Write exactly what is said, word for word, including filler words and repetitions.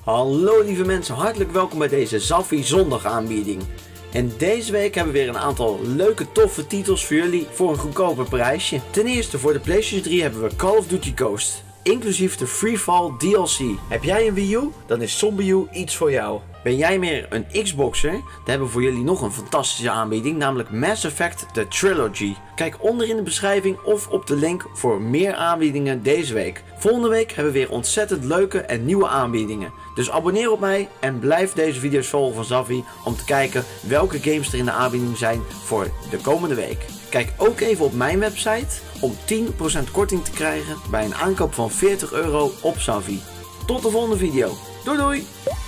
Hallo lieve mensen, hartelijk welkom bij deze Zaffi zondag aanbieding. En deze week hebben we weer een aantal leuke toffe titels voor jullie voor een goedkoper prijsje. Ten eerste voor de PlayStation drie hebben we Call of Duty Ghost, inclusief de Freefall D L C. Heb jij een Wii U? Dan is ZombiU iets voor jou. Ben jij meer een Xboxer? Dan hebben we voor jullie nog een fantastische aanbieding, namelijk Mass Effect The Trilogy. Kijk onder in de beschrijving of op de link voor meer aanbiedingen deze week. Volgende week hebben we weer ontzettend leuke en nieuwe aanbiedingen. Dus abonneer op mij en blijf deze video's volgen van Zaffi om te kijken welke games er in de aanbieding zijn voor de komende week. Kijk ook even op mijn website om tien procent korting te krijgen bij een aankoop van veertig euro op Zaffi. Tot de volgende video. Doei doei!